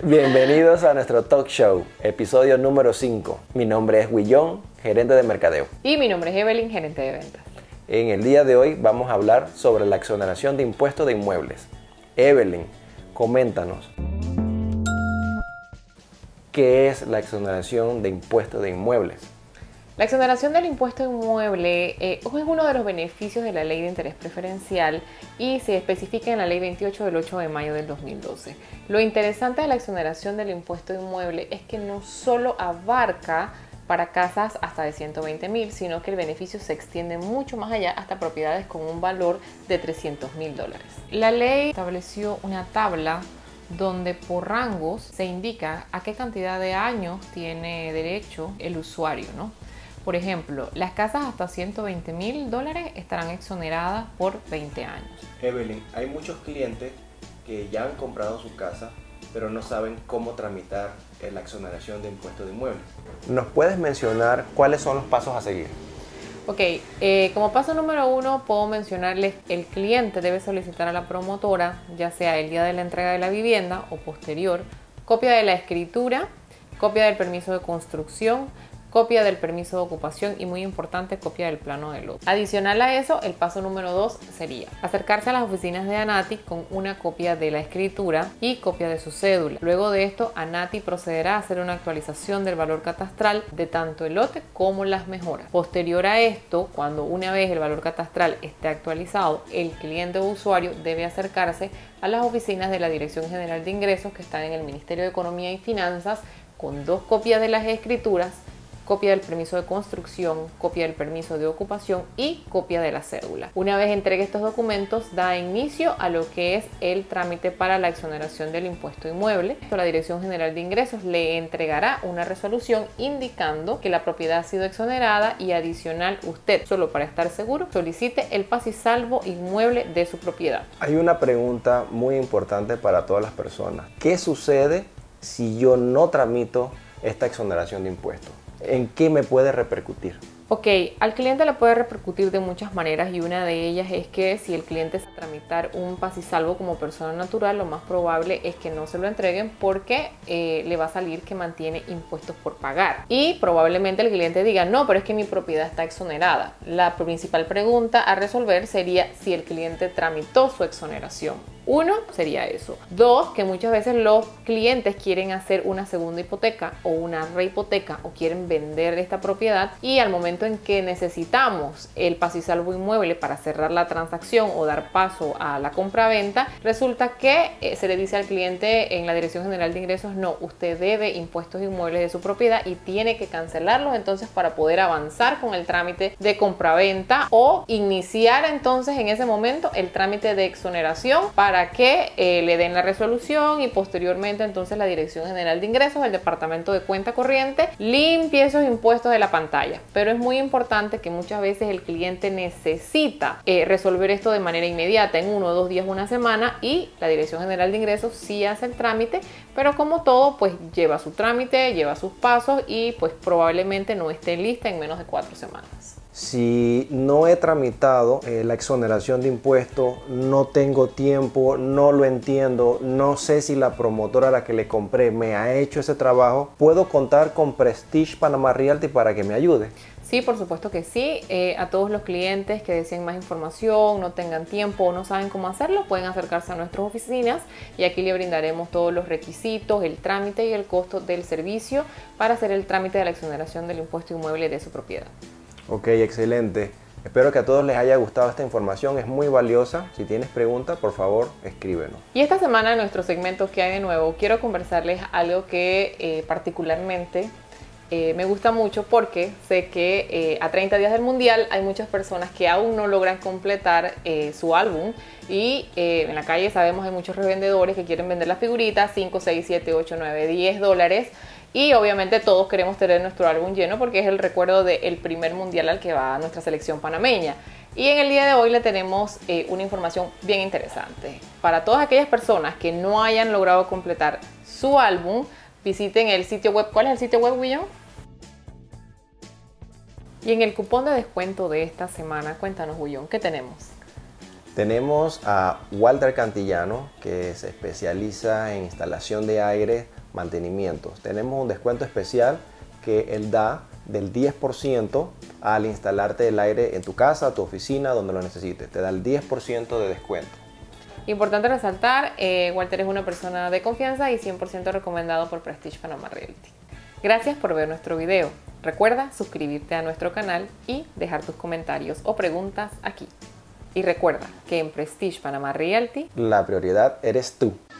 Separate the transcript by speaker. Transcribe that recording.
Speaker 1: Bienvenidos a nuestro talk show, episodio número 5. Mi nombre es Willón, gerente de mercadeo.
Speaker 2: Y mi nombre es Evelyn, gerente de ventas.
Speaker 1: En el día de hoy vamos a hablar sobre la exoneración de impuestos de inmuebles. Evelyn, coméntanos. ¿Qué es la exoneración de impuestos de inmuebles?
Speaker 2: La exoneración del impuesto inmueble es uno de los beneficios de la ley de interés preferencial y se especifica en la ley 28 del 8 de mayo del 2012. Lo interesante de la exoneración del impuesto inmueble es que no solo abarca para casas hasta de 120,000, sino que el beneficio se extiende mucho más allá hasta propiedades con un valor de $300,000. La ley estableció una tabla donde por rangos se indica a qué cantidad de años tiene derecho el usuario, ¿no? Por ejemplo, las casas hasta $120,000 estarán exoneradas por 20 años.
Speaker 1: Evelyn, hay muchos clientes que ya han comprado su casa, pero no saben cómo tramitar la exoneración de impuestos de inmuebles. ¿Nos puedes mencionar cuáles son los pasos a seguir?
Speaker 2: Ok, como paso número 1 puedo mencionarles el cliente debe solicitar a la promotora, ya sea el día de la entrega de la vivienda o posterior, copia de la escritura, copia del permiso de construcción, copia del permiso de ocupación y, muy importante, copia del plano de lote. Adicional a eso, el paso número 2 sería acercarse a las oficinas de ANATI con una copia de la escritura y copia de su cédula. Luego de esto, ANATI procederá a hacer una actualización del valor catastral de tanto el lote como las mejoras. Posterior a esto, cuando una vez el valor catastral esté actualizado, el cliente o usuario debe acercarse a las oficinas de la Dirección General de Ingresos que están en el Ministerio de Economía y Finanzas con 2 copias de las escrituras, copia del permiso de construcción, copia del permiso de ocupación y copia de la cédula. Una vez entregue estos documentos, da inicio a lo que es el trámite para la exoneración del impuesto inmueble. La Dirección General de Ingresos le entregará una resolución indicando que la propiedad ha sido exonerada y, adicional, usted, solo para estar seguro, solicite el paz y salvo inmueble de su propiedad.
Speaker 1: Hay una pregunta muy importante para todas las personas. ¿Qué sucede si yo no tramito esta exoneración de impuestos? ¿En qué me puede repercutir?
Speaker 2: Ok, al cliente le puede repercutir de muchas maneras y una de ellas es que si el cliente se tramitar un paz y salvo como persona natural, lo más probable es que no se lo entreguen porque le va a salir que mantiene impuestos por pagar. Y probablemente el cliente diga, no, pero es que mi propiedad está exonerada. La principal pregunta a resolver sería si el cliente tramitó su exoneración. 1 sería eso. 2, que muchas veces los clientes quieren hacer una segunda hipoteca o una rehipoteca o quieren vender esta propiedad y al momento en que necesitamos el paz y salvo inmueble para cerrar la transacción o dar paso a la compraventa, resulta que se le dice al cliente en la Dirección General de Ingresos, no, usted debe impuestos inmuebles de su propiedad y tiene que cancelarlos entonces para poder avanzar con el trámite de compraventa o iniciar entonces en ese momento el trámite de exoneración para que le den la resolución y posteriormente entonces la Dirección General de Ingresos, el Departamento de Cuenta Corriente, limpie esos impuestos de la pantalla. Pero es muy importante que muchas veces el cliente necesita resolver esto de manera inmediata, en 1 o 2 días, una semana, y la Dirección General de Ingresos sí hace el trámite, pero como todo, pues lleva su trámite, lleva sus pasos y pues probablemente no esté lista en menos de 4 semanas.
Speaker 1: Si no he tramitado la exoneración de impuestos, no tengo tiempo, no lo entiendo, no sé si la promotora a la que le compré me ha hecho ese trabajo, ¿puedo contar con Prestige Panamá Realty para que me ayude?
Speaker 2: Sí, por supuesto que sí. A todos los clientes que deseen más información, no tengan tiempo o no saben cómo hacerlo, pueden acercarse a nuestras oficinas y aquí le brindaremos todos los requisitos, el trámite y el costo del servicio para hacer el trámite de la exoneración del impuesto inmueble de su propiedad.
Speaker 1: Ok, excelente. Espero que a todos les haya gustado esta información, es muy valiosa. Si tienes preguntas, por favor, escríbenos.
Speaker 2: Y esta semana en nuestro segmento ¿Qué hay de nuevo? Quiero conversarles algo que particularmente me gusta mucho porque sé que a 30 días del Mundial hay muchas personas que aún no logran completar su álbum y en la calle sabemos hay muchos revendedores que quieren vender las figuritas, 5, 6, 7, 8, 9, $10. Y obviamente todos queremos tener nuestro álbum lleno porque es el recuerdo del primer mundial al que va nuestra selección panameña. Y en el día de hoy le tenemos una información bien interesante. Para todas aquellas personas que no hayan logrado completar su álbum, visiten el sitio web. ¿Cuál es el sitio web, William? Y en el cupón de descuento de esta semana, cuéntanos, William, ¿qué tenemos?
Speaker 1: Tenemos a Walter Cantillano, que se especializa en instalación de aire, mantenimientos. Tenemos un descuento especial que él da del 10% al instalarte el aire en tu casa, tu oficina, donde lo necesites. Te da el 10% de descuento.
Speaker 2: Importante resaltar, Walter es una persona de confianza y 100% recomendado por Prestige Panama Realty. Gracias por ver nuestro video. Recuerda suscribirte a nuestro canal y dejar tus comentarios o preguntas aquí. Y recuerda que en Prestige Panama Realty
Speaker 1: la prioridad eres tú.